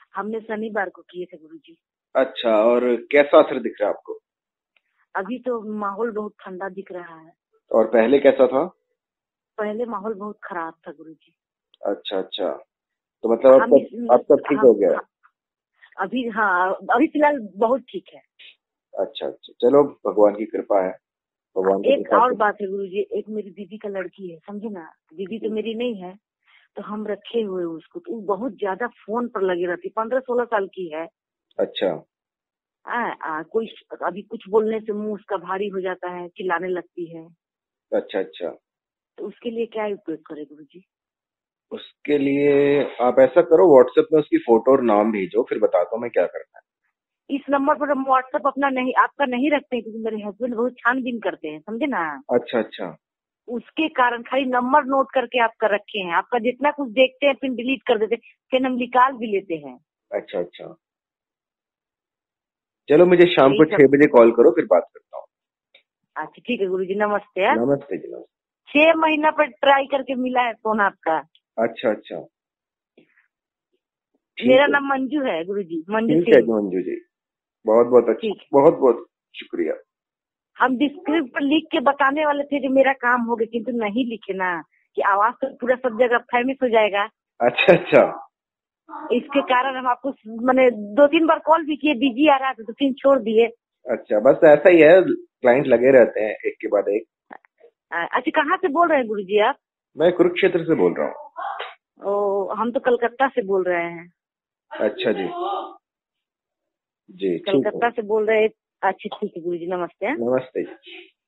हमने शनिवार को किए थे गुरुजी। अच्छा, और कैसा असर दिख रहा है आपको? अभी तो माहौल बहुत ठंडा दिख रहा है। और पहले कैसा था? पहले माहौल बहुत खराब था गुरुजी। अच्छा अच्छा, तो मतलब हम अब सब ठीक हो गया है? अभी हाँ, अभी फिलहाल बहुत ठीक है। अच्छा अच्छा, चलो भगवान की कृपा है। भगवान की एक कृपा और से। बात है गुरुजी, एक मेरी दीदी का लड़की है, समझे ना। दीदी तो मेरी नहीं है, तो हम रखे हुए उसको, तो वो बहुत ज्यादा फोन पर लगी रहती, 15-16 साल की है। अच्छा कोई अभी कुछ बोलने से मुंह उसका भारी हो जाता है, चिल्लाने लगती है। अच्छा अच्छा, तो उसके लिए क्या उपयोग करे गुरुजी? उसके लिए आप ऐसा करो, व्हाट्सएप में उसकी फोटो और नाम भेजो, फिर बताता हूँ मैं क्या करना है। इस नंबर पर हम व्हाट्सएप अपना नहीं, आपका नहीं रखते हैं, क्योंकि मेरे हस्बैंड बहुत छानबीन करते हैं, समझे ना। अच्छा अच्छा। उसके कारण खाली नंबर नोट करके आपका रखे हैं। आपका जितना कुछ देखते हैं फिर डिलीट कर देते हैं, फिर हम निकाल भी लेते हैं। अच्छा अच्छा, चलो मुझे शाम यही को सब। 6 बजे कॉल करो, फिर बात करता हूँ। अच्छा ठीक है गुरुजी, नमस्ते। नमस्ते जी, नमस्ते। 6 महीना पर ट्राई करके मिला है फोन आपका। अच्छा अच्छा, मेरा ठीक है। नाम मंजू है गुरुजी, मंजू ठीक है सिंह। जी मंजू जी, बहुत बहुत अच्छा, ठीक है। बहुत बहुत शुक्रिया। हम डिस्क्रिप्ट पर लिख के बताने वाले थे कि मेरा काम हो गया, किंतु नहीं लिखे ना, कि आवाज तो पूरा सब जगह फेमस हो जाएगा। अच्छा अच्छा। इसके कारण हम आपको मैंने 2-3 बार कॉल भी किए, बिजी आ रहा था तो फिर छोड़ दिए। अच्छा, बस ऐसा ही है, क्लाइंट लगे रहते हैं एक के बाद एक। अच्छा, कहाँ से बोल रहे हैं गुरुजी आप? मैं कुरुक्षेत्र से बोल रहा हूँ। ओ, हम तो कलकत्ता से बोल रहे हैं। अच्छा जी, जी ठीक है। कलकत्ता से बोल रहे हैं। अच्छा ठीक है गुरुजी, नमस्ते। नमस्ते जी।